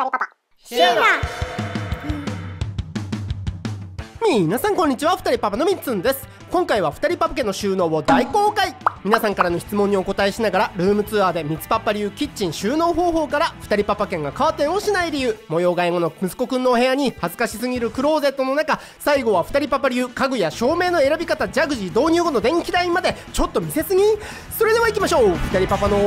人パパシェナ。皆さんこんにちは、二人パパのみっつんです。今回は二人パパ家の収納を大公開。皆さんからの質問にお答えしながらルームツアーでみつパパ流キッチン収納方法から二人パパ家がカーテンをしない理由、模様替え後の息子くんのお部屋に恥ずかしすぎるクローゼットの中、最後は二人パパ流家具や照明の選び方、ジャグジー導入後の電気代までちょっと見せすぎ。それでは行きましょう。二人パパの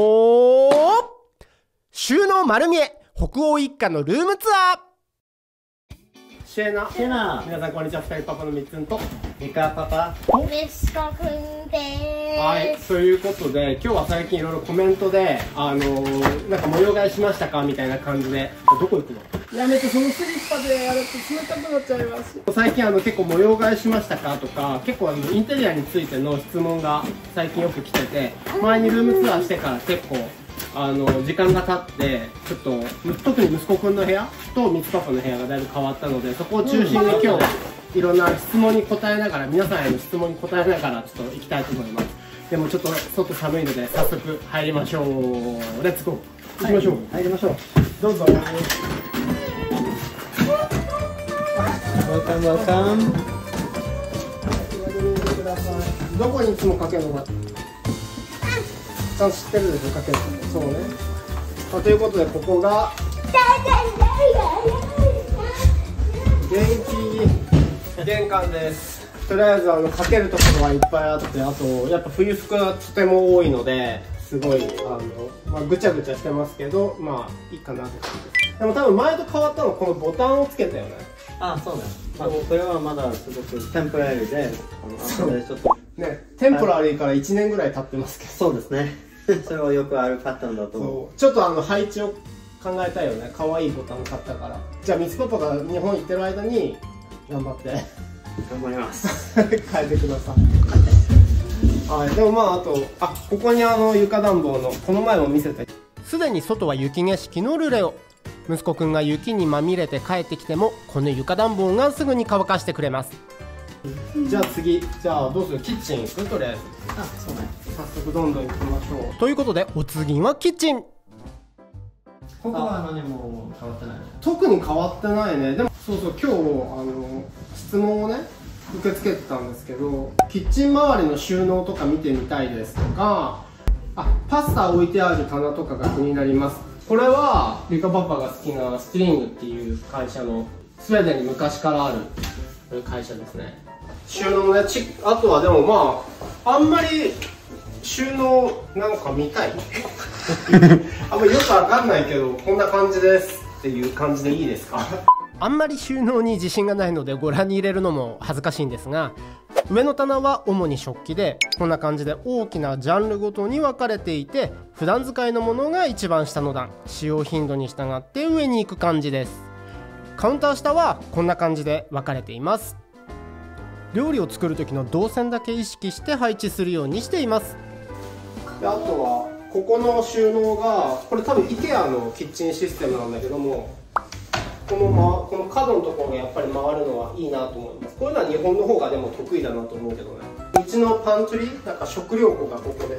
収納丸見え北欧一家のルームツアー。シェナ、皆さんこんにちは、二人パパのみっつんとミカパパ、 息子くんではい、 ーす。 ということで今日は最近いろいろコメントでなんか模様替えしましたかみたいな感じで、どこ行くの？やめて、そのスリッパでやると冷たくなっちゃいます。最近結構模様替えしましたかとか、結構インテリアについての質問が最近よく来てて、前にルームツアーしてから結構時間が経ってちょっと特に息子くんの部屋とみつパパの部屋がだいぶ変わったので、そこを中心に今日いろんな質問に答えながら、皆さんへの質問に答えながらちょっと行きたいと思います。でもちょっと外寒いので早速入りましょう。レッツゴー。行きましょう。 入りましょう。 どうぞ。 Welcome, welcome。 どこにいつもかけるのかちゃんと知ってるでしょ、かけるの。そうね。ということでここが玄関です。とりあえずかけるところはいっぱいあって、あとやっぱ冬服がとても多いのですごいぐちゃぐちゃしてますけど、まあいいかなって感じです。でも多分前と変わったのはこのボタンをつけたよね。 あ、そうね。まあ、これはまだすごくテンポラリーで、後でちょっとね、テンポラリーから1年ぐらい経ってますけど。 そうですね。それはよくあるパターンだと思う。 ちょっと配置を考えたいよね。可愛いボタン買ったから。じゃあみつパパが日本行ってる間に頑張って頑張ります。 変えてください。はい、でもまああとここに床暖房のこの前も見せて、すでに外は雪景色のルレオ。息子くんが雪にまみれて帰ってきてもこの床暖房がすぐに乾かしてくれます。じゃあ次、じゃあどうする？キッチン行く？とりあえずそうね。 早速どんどん行きましょう。ということでお次はキッチン。 ここは何も変わってない。 特に変わってないね。でもそうそう、今日質問をね受け付けてたんですけど、キッチン周りの収納とか見てみたいですとか、パスタ置いてある棚とかが気になります。これはリカパパが好きなスティリングっていう会社の、スウェーデンに昔からある会社ですね。収納ね、あとはでもまああんまり収納なんか見たいあんまりよくわかんないけど、こんな感じですっていう感じでいいですか？あんまり収納に自信がないのでご覧に入れるのも恥ずかしいんですが、上の棚は主に食器で、こんな感じで大きなジャンルごとに分かれていて、普段使いのものが一番下の段、使用頻度に従って上に行く感じです。カウンター下はこんな感じで分かれています。料理を作る時の動線だけ意識して配置するようにしています。であとはここの収納が、これ多分 IKEA のキッチンシステムなんだけども、この角のところがやっぱり回るのはいいなと思います。こういうのは日本の方がでも得意だなと思うけどね。うちのパントリー、なんか食料庫がここです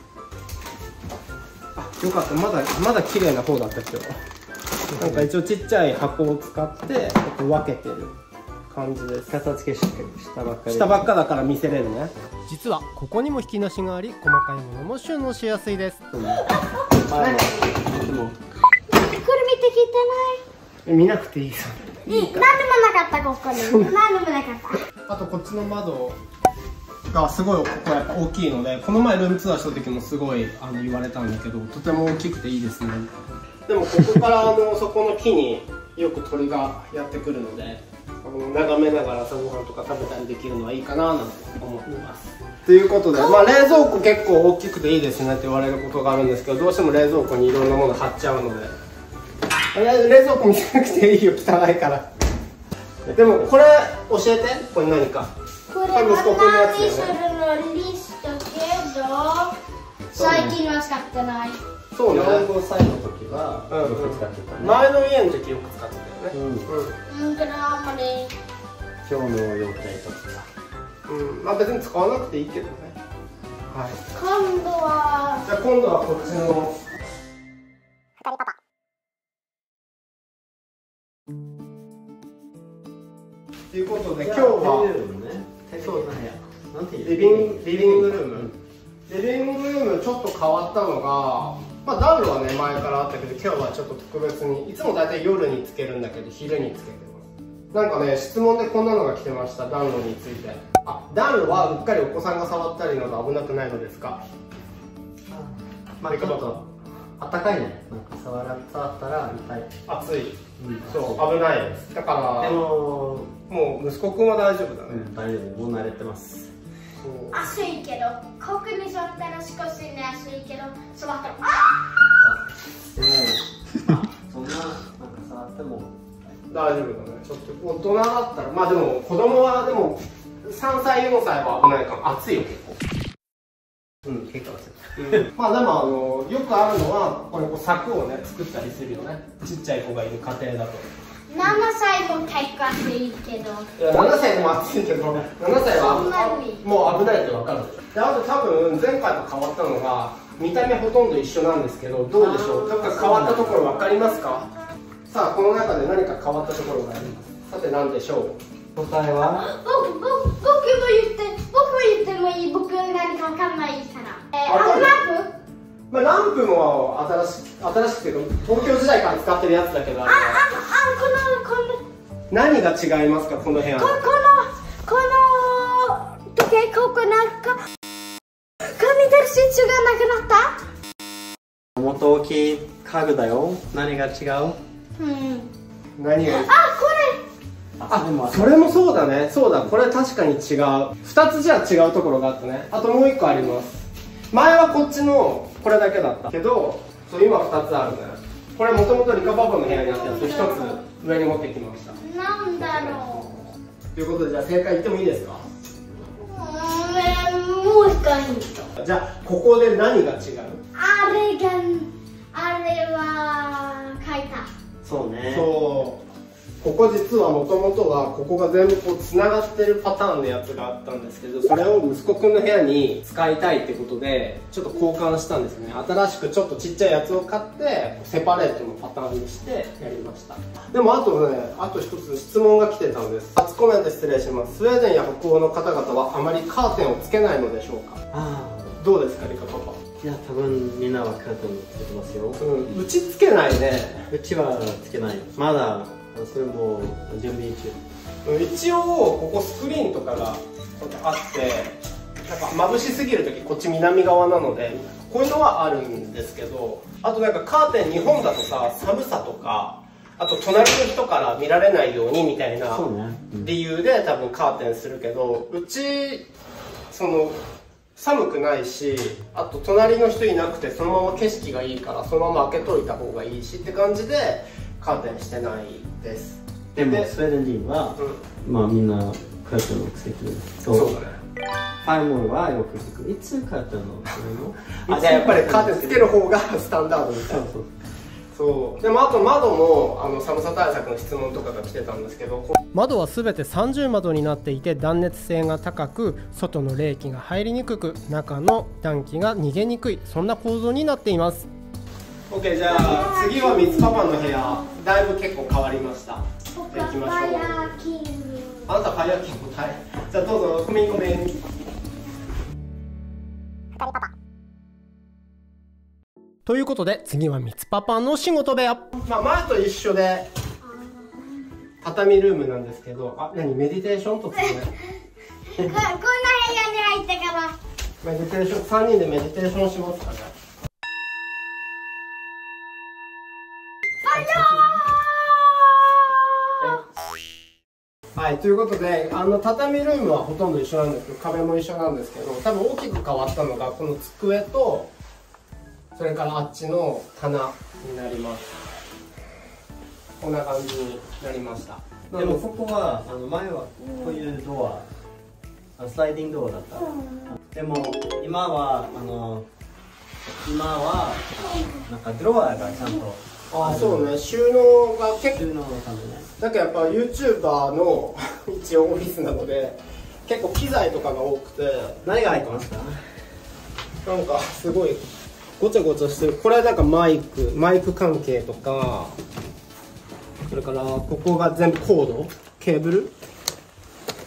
。よかった、まだ綺麗な方だったけど、なんか一応ちっちゃい箱を使って分けてる感じです。 片付けしたばっかり。 下ばっかだから見せれるね。実はここにも引き出しがあり、細かいものも収納しやすいです。 でもこれ見て聞いてない。 見なくていいさ。 何でもなかった、ここに。何でもなかった。 あとこっちの窓がすごいここやっぱ大きいので、この前ルームツアーした時もすごい言われたんだけど、とても大きくていいですね。でもここからそこの木によく鳥がやってくるので、眺めながら朝ごはんとか食べたりできるのはいいかななんて思っています。ということで、冷蔵庫結構大きくていいですねって言われることがあるんですけど、どうしても冷蔵庫にいろんなもの貼っちゃうので。冷蔵庫見せなくていいよ、汚いから。でもこれ教えて、これ何か。 これは何するのリストけど、最近は使ってない。 そうね。 45歳の時はよく使ってたね。 前の家の時よく使ってたよね。 けどあんまり。 今日の予定とか。 別に使わなくていいけどね。はい。 今度は。 じゃあ今度はこっちのということで今日はリビングルーム、リビングルームちょっと変わったのが、まあ、暖炉はね前からあったけど、今日はちょっと特別に、いつも大体夜につけるんだけど昼につけてます。なんかね質問でこんなのが来てました。暖炉について。暖炉はうっかりお子さんが触ったりなど危なくないのですか？ まあちょっとあったかいね。なんか触ったら痛い。 熱い。そう危ないです。だからでももう息子くんは大丈夫だね。 大丈夫、もう慣れてます。 暑いけど、ここに座ったら少しね暑いけど、座ったらでもそんななんか触っても大丈夫だね。ちょっと大人だったら、まあでも子供はでも3歳4歳は危ないかも。暑いよ結構。 結構まあでもよくあるのはこれこう柵をね作ったりするよね。ちっちゃい子がいる家庭だと。 7歳も結構暑いけど。 いや7歳も暑いけど、7歳はもう危ないって分かる。であと多分前回と変わったのが見た目ほとんど一緒なんですけど、どうでしょう。どっか変わったところ分かりますか？さあこの中で何か変わったところがあります。さて何でしょう。 答えは僕も言ってもいい。僕何か分かんないから。ランプ？ まあランプも新しくて東京時代から使ってるやつだけど、 この何が違いますかこの部屋。 この時計、ここなんか見てるシーツがなくなった。 もっと大きい家具だよ。何が違う？ 何が？ それもそうだね。そうだ、これ確かに違う。2つじゃ違うところがあったね。あともう1個あります。前はこっちのこれだけだったけど、今2つあるね。これもともとリカパパの部屋にあったやつ1つ上に持ってきました。 なんだろうということで、じゃあ正解言ってもいいですか？ もう一回言うと。 じゃあここで何が違う？ あれは書いた。 そうね。 ここ実はもともとはここが全部こうつながってるパターンのやつがあったんですけど、それを息子くんの部屋に使いたいってことでちょっと交換したんですよね。新しくちょっとちっちゃいやつを買ってセパレートのパターンにしてやりました。でもあと一つ質問が来てたんです。初コメント失礼します。スウェーデンや北欧の方々はあまりカーテンをつけないのでしょうか？どうですかリカパパ？ いや、多分みんなはカーテンつけてますよ。 うちつけないね。 うちはつけない。まだそれも準備中。 一応ここスクリーンとかがあって、なんか眩しすぎる時こっち南側なのでこういうのはあるんですけど、あとなんかカーテン日本だとさ、寒さとかあと隣の人から見られないようにみたいな理由で多分カーテンするけど、うち寒くないし、あと隣の人いなくてそのまま景色がいいからそのまま開けといた方がいいしって感じでカーテンしてないです。 でもスウェーデン人は、まあみんなカーテンをつけてる。 そうだね。 ファイモンはよく聞く。いつカーテンをするの？ じゃあやっぱりカーテンつける方がスタンダードみたいな。そう。でもあと窓も寒さ対策の質問とかが来てたんですけど、窓は全て30窓になっていて断熱性が高く、外の冷気が入りにくく中の暖気が逃げにくい、そんな構造になっています。 OK、 じゃあ次はミツパパの部屋、だいぶ結構変わりました。 僕はファイヤーキング。 あなたファイヤーキング、はい。じゃあどうぞコメントということで次はミツパパの仕事部屋。まあ前と一緒で畳ルームなんですけど、何メディテーションとかねこんな部屋に入ってからメディテーション、3人でメディテーションしますかね。 ファイヤー。はい、ということで畳ルームはほとんど一緒なんですけど、壁も一緒なんですけど、多分大きく変わったのがこの机とそれからあっちの棚になります。こんな感じになりました。 でもここは前はこういうドア、スライディングドアだった。でも今はなんかドロワーがちゃんと。 そうね、収納が結構、 収納のためね。 なんかやっぱ YouTuber の一応オフィスなので結構機材とかが多くて、 何が入ってますか？ なんかすごいごちゃごちゃしてる。これはなんかマイク関係とか、それからここが全部コード、ケーブル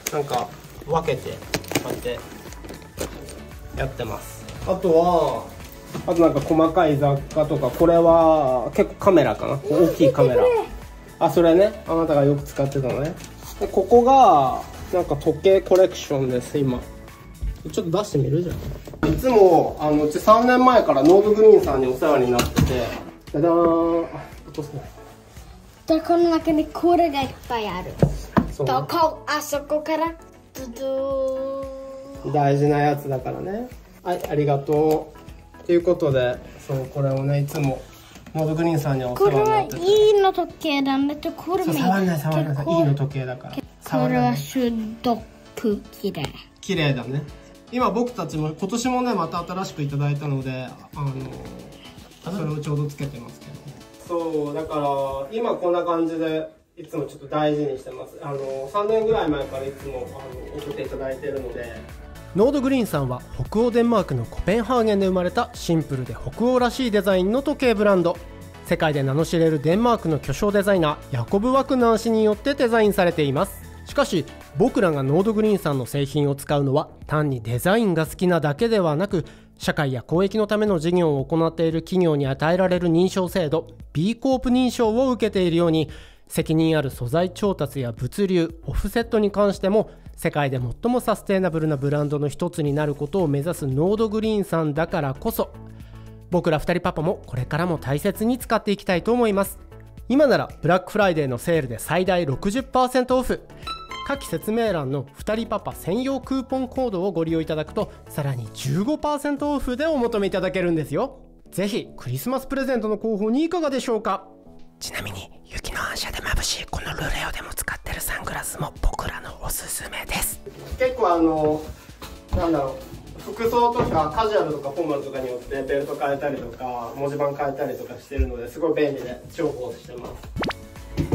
なんか分けてこうやってやってます。あとなんか細かい雑貨とか、これは結構カメラかな、大きいカメラ。あ、それね、あなたがよく使ってたのね。でここがなんか時計コレクションです。今ちょっと出してみるじゃん。いつもうち3年前からノードグリーンさんにお世話になってて、ダダーン、落とせない。 でこの中にこれがいっぱいある。 そうとあそこからドドー。 大事なやつだからね。はい、ありがとう。ということで、そうこれをね、いつもノードグリーンさんにお世話になってて。 これはいいの時計なんだけど、これも触らない触らない、いいの時計だから。 これはすっごく綺麗。 綺麗だね。今僕たちも今年もね、また新しくいただいたので、それをちょうどつけてますけど。そうだから今こんな感じでいつもちょっと大事にしてます。3年ぐらい前からいつも送っていただいてるので。ノードグリーンさんは北欧デンマークのコペンハーゲンで生まれたシンプルで北欧らしいデザインの時計ブランド。世界で名の知れるデンマークの巨匠デザイナーヤコブ・ワクナー氏によってデザインされています。しかし僕らがノードグリーンさんの製品を使うのは単にデザインが好きなだけではなく、社会や公益のための事業を行っている企業に与えられる認証制度 B コープ認証を受けているように、責任ある素材調達や物流、オフセットに関しても世界で最もサステイナブルなブランドの一つになることを目指すノードグリーンさんだからこそ、僕ら2人パパもこれからも大切に使っていきたいと思います。今ならブラックフライデーのセールで最大 60% オフ。下記説明欄の2人パパ専用クーポンコードをご利用いただくと、さらに 15% オフでお求めいただけるんですよ。ぜひクリスマスプレゼントの候補にいかがでしょうか。ちなみに雪の反射で眩しいこのルレオでも使ってるサングラスも僕らのおすすめです。結構なんだろう、服装とかカジュアルとかフォーマルとかによってベルト変えたりとか文字盤変えたりとかしてるので、すごい便利で重宝してます。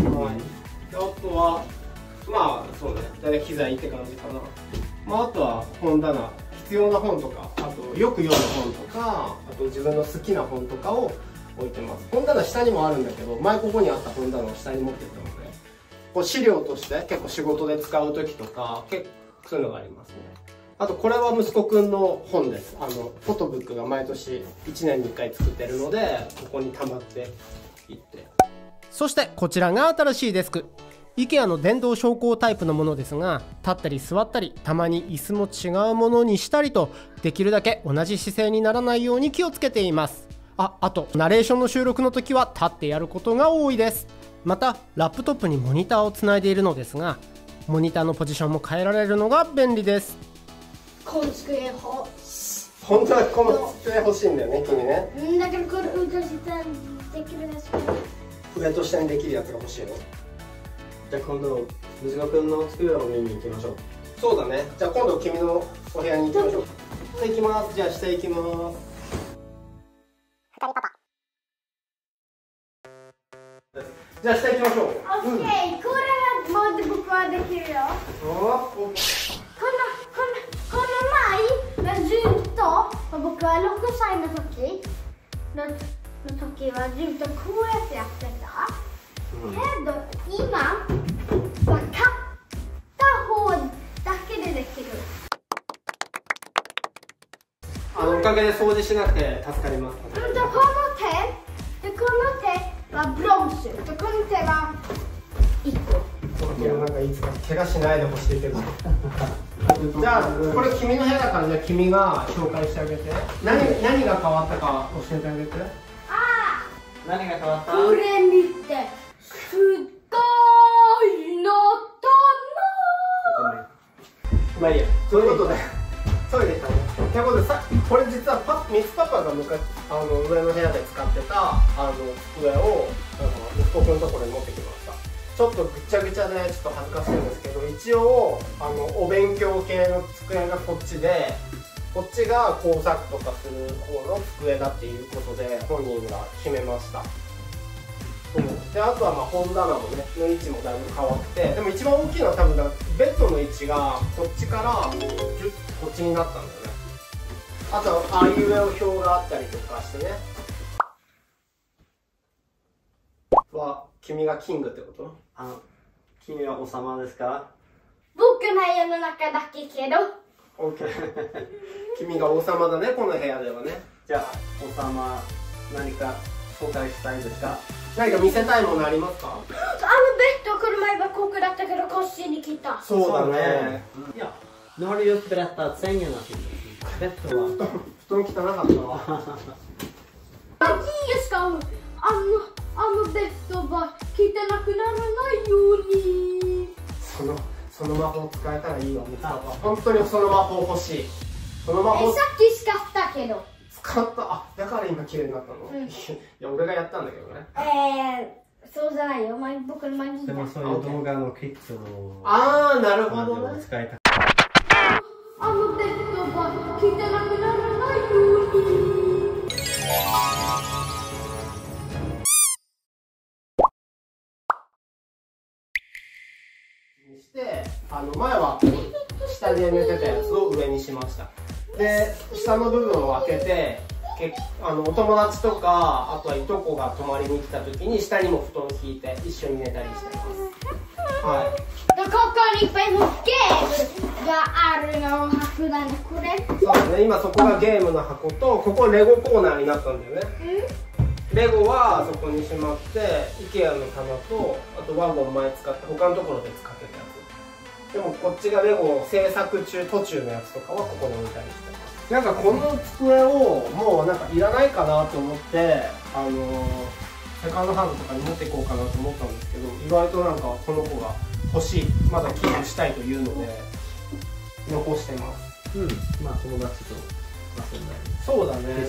はい、あとはまあそうね、大体機材って感じかな。あとは本棚、必要な本とか、あとよく読む本とか、あと自分の好きな本とかを置いてます。本棚下にもあるんだけど、前ここにあった本棚を下に持ってったので、こう資料として結構仕事で使う時とか結構そういうのがありますね。あとこれは息子くんの本です。フォトブックが毎年1年に1回作ってるので、ここに溜まっていって。そしてこちらが新しいデスク。IKEA の電動昇降タイプのものですが、立ったり座ったり、たまに椅子も違うものにしたりと、できるだけ同じ姿勢にならないように気をつけています。あとナレーションの収録の時は立ってやることが多いです。またラップトップにモニターをつないでいるのですが、モニターのポジションも変えられるのが便利です。 この机本当はこの机欲しいんだよね、君ね。 だからこれ上と下にできるやつ。 上と下にできるやつが欲しいの。 じゃあ今度息子くんの机を見に行きましょう。 そうだね。じゃあ今度君のお部屋に行きましょう。行きます。じゃあ下行きます。 二人パパ。 じゃあ下行きましょう。 オッケー、これはもう僕はできるよ。この前ずっと僕は6歳の時はずっとこうやってやってた。けど今は片方だけでできる。 おかげで掃除しなくて助かります。 この手はブロンズ。この手は1個。 なんかいつか怪我しないでほしいけど。じゃあこれ君の部屋だから、じゃあ君が紹介してあげて。何が変わったか教えてあげて。何が変わった？ これ見て、すごいのとの。 まあいいや。ということでトイレ行ったね。ということでこれ実はミツパパが昔上の部屋で使ってた机を息子くんのところに持ってきました。ちょっとぐちゃぐちゃでちょっと恥ずかしいんですけど、一応お勉強系の机がこっちで、こっちが工作とかする方の机だっていうことで本人が決めました。であとは本棚もねの位置もだいぶ変わって、でも一番大きいのは多分ベッドの位置がこっちからこっちになったんだよね。あとはあいうえお表があったりとかしてね。は君がキングってこと？ 君は王様ですか？ 僕の部屋の中だけけど。 OK 君が王様だね、この部屋ではね。 じゃあ王様何か紹介したいですか？ 何か見せたいものありますか？ ベッド来る前はここだったけど、こっちに来た。 そうだね。 いや、nu har du just berättat sängen Matilda. ベッドは布団汚かったわ。 しかもベッドは汚くならないように。 その魔法使えたらいいわ、本当にその魔法欲しい。その魔法さっき使ったけど。 使った。あ、だから今綺麗になったの、 うん、 いや俺がやったんだけどね。 そうじゃないよ、僕のマギでもそういう動画のクリップをああ、なるほどね。 使いたベッドは汚くならないように。 して前は下で寝てたやつを上にしました。で下の部分を開けてお友達とかあとはいとこが泊まりに来た時に下にも布団引いて一緒に寝たりしてます。はい。 ここにペンのゲームがあるの箱だね、これ。 そうだね、今そこがゲームの箱と、ここレゴコーナーになったんだよね。レゴはそこにしまって、IKEA の棚と、あとワゴン前使って他のところで使ってたやつ。でもこっちがレゴ制作中途中のやつとかはここに置いたりしてます。なんかこの机をもうなんかいらないかなと思ってセカンドハンドとかに持っていこうかなと思ったんですけど、意外となんかこの子が欲しい、まだキープしたいというので残してます。 まあ友達と遊んだり、 そうだね。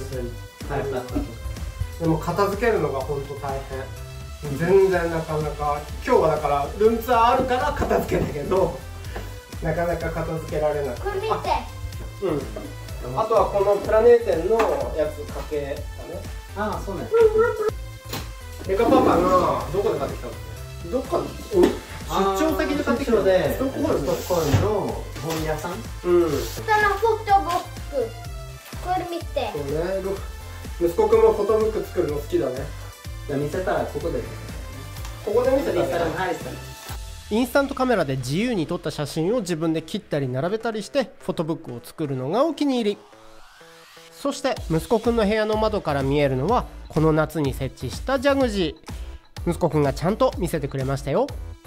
でも片付けるのが本当大変。全然なかなか、今日はだからルームツアーあるから片付けたけどなかなか片付けられなくて。 これ見て。 あとはこのプラネーテンのやつかけたね。 ああ、そうね。 メカパパがどこで買ってきたの？どっか出張先で買ってきたので、ストックホルムの本屋さん。 そのフォトボック。これ見て。 そうね。息子くんもフォトブック作るの好きだね。 じゃあ見せたらここで見せたらインスタントカメラで自由に撮った写真を自分で切ったり並べたりしてフォトブックを作るのがお気に入り。そして息子くんの部屋の窓から見えるのはこの夏に設置したジャグジー。息子くんがちゃんと見せてくれましたよ。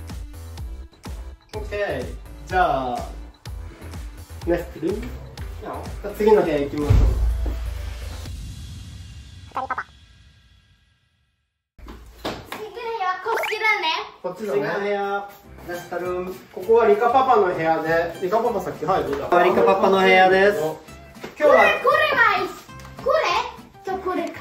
OK、 じゃあネストルーム、次の部屋行きましょう。こっちだね。 部屋、ネスタルーム。 ここはリカパパの部屋で、リカパパさっき入る。リカパパの部屋です。 今日はこれとこれ買った。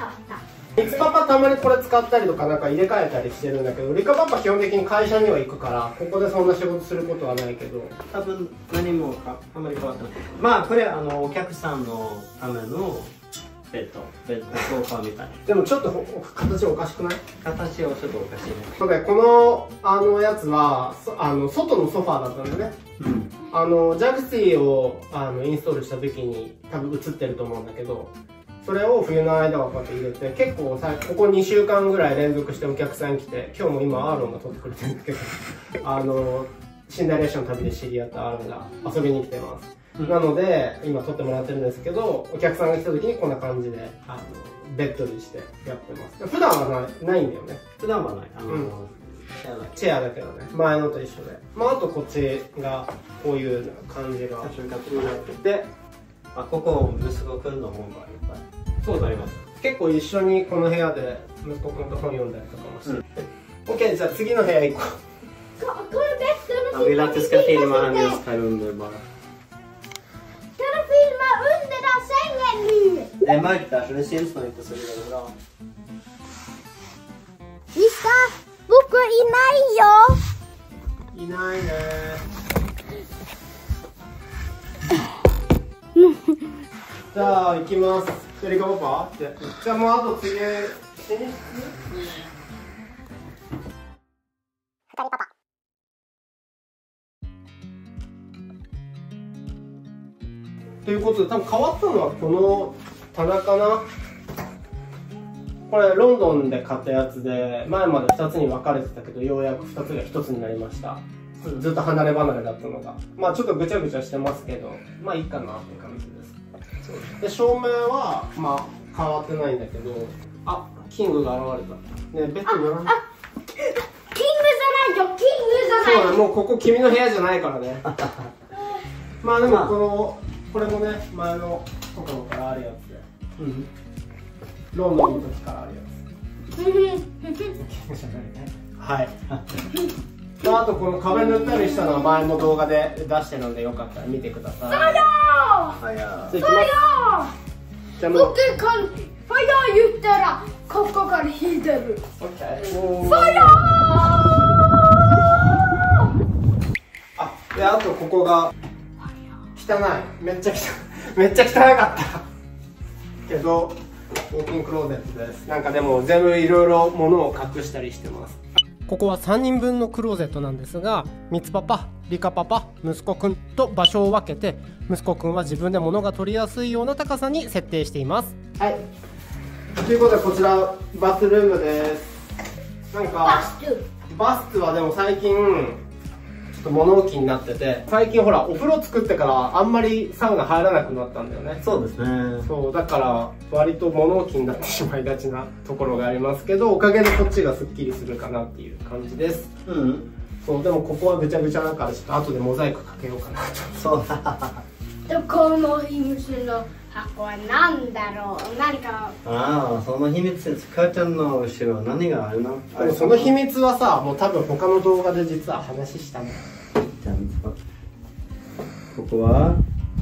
リカパパたまにこれ使ったりとかなんか入れ替えたりしてるんだけど、リカパパ基本的に会社には行くからここでそんな仕事することはないけど、 多分何もあんまり変わってない。まあこれお客さんのためのベッドソファみたいな。 でもちょっと形おかしくない？ 形はちょっとおかしいね。 そうで、このやつは外のソファーだったんだね。ジャグシーをインストールした時に多分映ってると思うんだけど、それを冬の間はこうやって入れて、結構ここ2週間ぐらい連続してお客さん来て、今日も今アーロンが撮ってくれてるんだけどシンダレーションの旅で知り合ったアーロンが遊びに来てます。なので今撮ってもらってるんですけど、お客さんが来た時にこんな感じでベッドにしてやってます。普段はないんだよね。 普段はない。 チェアだけどね、前のと一緒で。まああとこっちがこういう感じがで、ここ息子くんの本がいっぱいそうなります。 結構一緒にこの部屋で息子くんと本読んだりとかもして、OK、じゃあ次の部屋行こう。 これベッドの Vill att du ska filma han just här under bara. Kan du filma under den sängen nu? Det är mörkt där så det syns nog inte så vidare bra. Vista, buku inai yo. いないね。じゃあ行きます。じゃあリカパパって。じゃあもうあと次ということで、多分変わったのはこの棚かな。ここれロンドンで買ったやつで、前まで2つに分かれてたけど、ようやく2つが1つになりました。ずっと離れ離れだったのが、まあちょっとぐちゃぐちゃしてますけど、まあいいかなって感じです。で照明はまあ変わってないんだけど、あ、キングが現れたね。ベッド乗らない。 キングじゃないよ、キングじゃない。 そうだ、もうここ君の部屋じゃないからね。まあでもこれもね、前のところからあるやつで、ロンドンの時からあるやつ。はい。あとこの壁塗ったりしたのは前の動画で出してるので、よかったら見てください。 ファイヤー。ファイヤー。 じゃあもう。 僕ファイヤー言ったらここから引いてる。 ファイヤー。 あ、であとここが汚い。めっちゃ汚かったけど、ウォーキングクローゼットです。なんかでも全部いろいろ物を隠したりしてます。 ここは3人分のクローゼットなんですが、みつパパ、リカパパ、息子くんと場所を分けて、息子くんは自分で物が取りやすいような高さに設定しています。 はい。ということでこちらバスルームです。なんかバスはでも最近ちょっと物置になってて、最近ほらお風呂作ってからあんまりサウナ入らなくなったんだよね。 そうですね。 そうだから割と物置になってしまいがちなところがありますけど、おかげでこっちがすっきりするかなっていう感じです。そうでもここはぐちゃぐちゃだからちょっと後でモザイクかけようかなと。 そうだ。 でこの秘密の箱は何だろう。何か。 ああ、その秘密です。母ちゃんの後ろは何があるの？ でもその秘密はさ、もう多分他の動画で実は話したの。 じゃあここは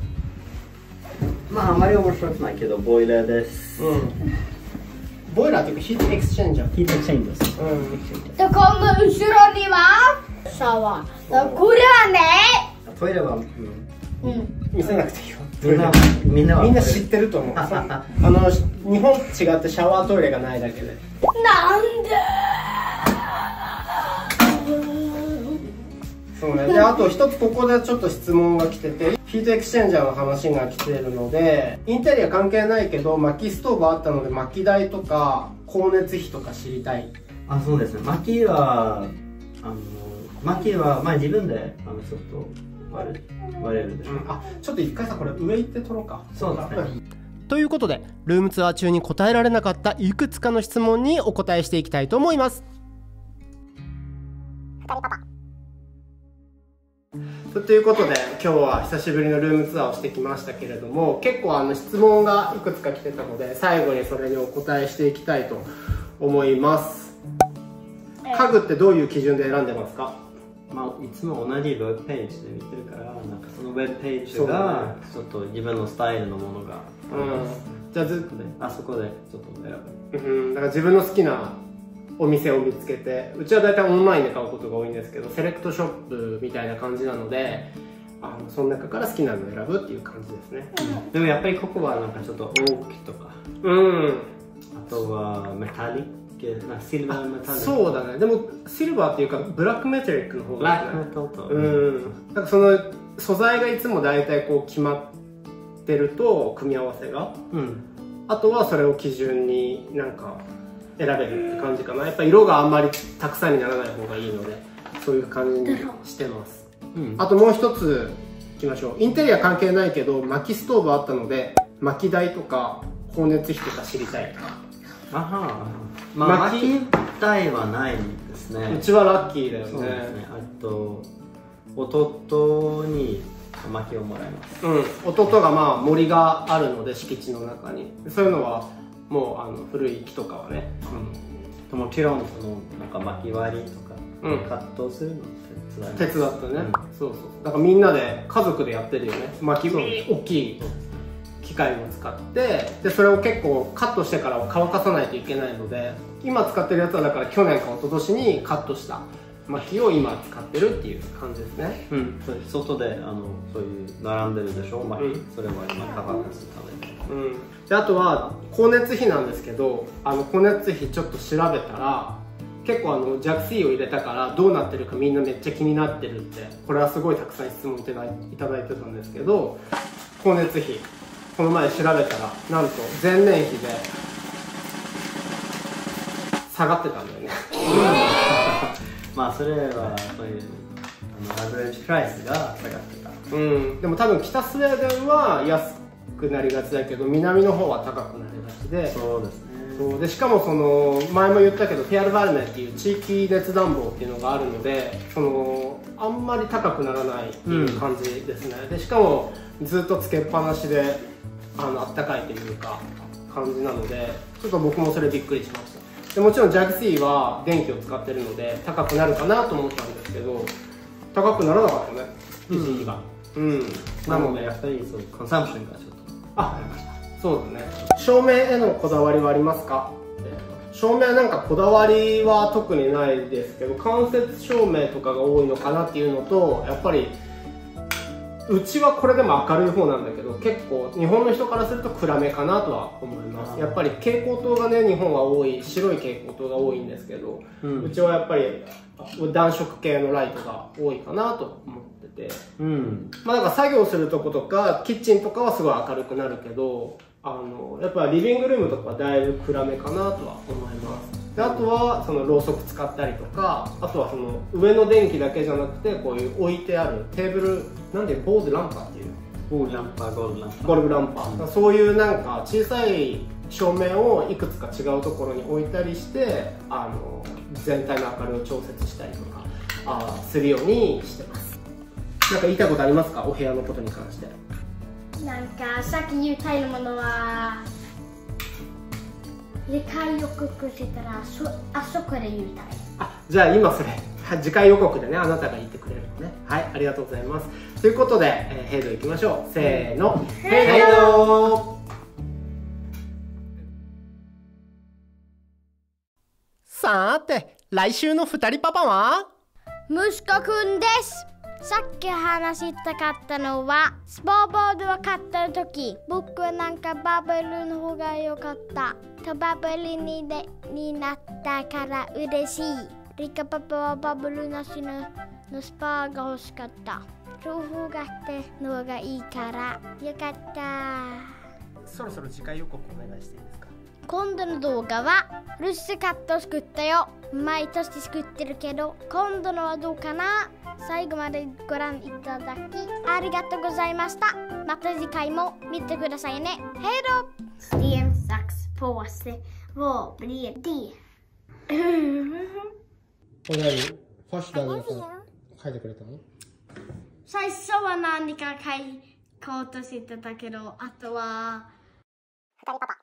まああまり面白くないけどボイラーです。 ボイラーっていうかヒートエクスチェンジャー。 ヒートエクスチェンジです。 でこの後ろにはシャワー。これはね。 トイレは見せなくていいよ。 みんな知ってると思う。日本違ってシャワートイレがないだけで。 なんで？ そうね。であと一つここでちょっと質問が来てて、ヒートエクスチェンジャーの話が来てるので、インテリア関係ないけど薪ストーブあったので薪代とか光熱費とか知りたい。 あ、そうですね。薪はまあ自分でちょっと割れるでしょ。 あ、ちょっと一回さこれ上行って撮ろうか。 そうですね。 ということでルームツアー中に答えられなかったいくつかの質問にお答えしていきたいと思います。 ということで今日は久しぶりのルームツアーをしてきましたけれども、結構質問がいくつか来てたので最後にそれにお答えしていきたいと思います。家具ってどういう基準で選んでますか？ まあ、いつも同じウェブページで見てるから、なんかそのウェブページがちょっと自分のスタイルのものがじゃああそこでちょっと選ぶ。だから自分の好きなお店を見つけて、うちは大体オンラインで買うことが多いんですけど、セレクトショップみたいな感じなので、その中から好きなのを選ぶっていう感じですね。 でもやっぱりここはなんかちょっとオークとか、あとはメタリック、シルバーメタリック。そうだね。でもシルバーっていうかブラックメタリックの方がいいね。ブラックメタリック。なんかその素材がいつも大体こう決まってると組み合わせが、あとはそれを基準になんか選べるって感じかな。やっぱ色があんまりたくさんにならない方がいいので、そういう感じにしてます。あともう一ついきましょう。インテリア関係ないけど薪ストーブあったので薪代とか光熱費とか知りたい。 まあ薪代はないんですね。 うちはラッキーだよね。 そうですね。あと弟に薪をもらいます。 弟がまあ森があるので敷地の中に、そういうのはもう古い木とかはね、 もちろんそのなんか薪割りとかカットするの手伝ってね。そうそう。だからみんなで家族でやってるよね。薪大きい機械を使って、でそれを結構カットしてからは乾かさないといけないので、今使ってるやつはだから去年か一昨年にカットした薪を今使ってるっていう感じですね。 外でそういう並んでるでしょ、薪。それは今乾かすために。 であとは光熱費なんですけど、光熱費ちょっと調べたら結構弱水を入れたからどうなってるかみんなめっちゃ気になってるって、これはすごいたくさん質問いただいてたんですけど、光熱費この前調べたらなんと前年比で下がってたんだよね。 まあそれはそういうアベレージプライスが下がってた。 うん、でも多分北スウェーデンは安くなりがちだけど南の方は高くなりがちで、 そうですね。 そうでしかもその前も言ったけどフェアルバルネっていう地域熱暖房っていうのがあるので、そのあんまり高くならないっていう感じですね。でしかもずっとつけっぱなしであったかいというか感じなので、ちょっと僕もそれびっくりしました。でもちろんジャグシーは電気を使ってるので高くなるかなと思ったんですけど、高くならなかったね、維持が。 なのでやっぱりそうコンサンプションがちょっとありました。 そうだね。照明へのこだわりはありますか？照明なんかこだわりは特にないですけど、間接照明とかが多いのかなっていうのと、やっぱりうちはこれでも明るい方なんだけど、結構日本の人からすると暗めかなとは思います。やっぱり蛍光灯がね、日本は多い、白い蛍光灯が多いんですけど、うちはやっぱり暖色系のライトが多いかなと思ってて、まあなんか作業するとことかキッチンとかはすごい明るくなるけど、やっぱリビングルームとかはだいぶ暗めかなとは思います。であとはそのろうそく使ったりとか、あとはその上の電気だけじゃなくてこういう置いてあるテーブル、なんでボードランパーっていう、 ゴールランパー、ゴールランパー、 ゴルフランパー、そういうなんか小さい照明をいくつか違うところに置いたりして、全体の明かりを調節したりとかするようにしてます。なんか言いたいことありますか、お部屋のことに関して。 なんかさっき言いたいものは、次回予告してたらあそこで言いたい。 じゃあ今それ次回予告でね、あなたが言ってくれるのね。はい、ありがとうございます。ということで、ヘイドいきましょう。せーの、ヘイド。 さて来週の2人パパは息子くんです。さっき話したかったのは、スポーボードを買った時、僕はなんかバブルの方が良かったとバブルになったから嬉しい。リカパパはバブルなしのスパが欲しかった。両方があっての方がいいからよかった。 そろそろ次回予告お願いしていいですか？ 今度の動画はルッシュカットを作ったよ。毎年作ってるけど今度のはどうかな。最後までご覧いただきありがとうございました。また次回も見てくださいね。Hej då! Sten, sax, påse. Vad blir det? これ何？ファッションの書いてくれたの？ 最初は何か書こうとしてたけど、あとは2人パパ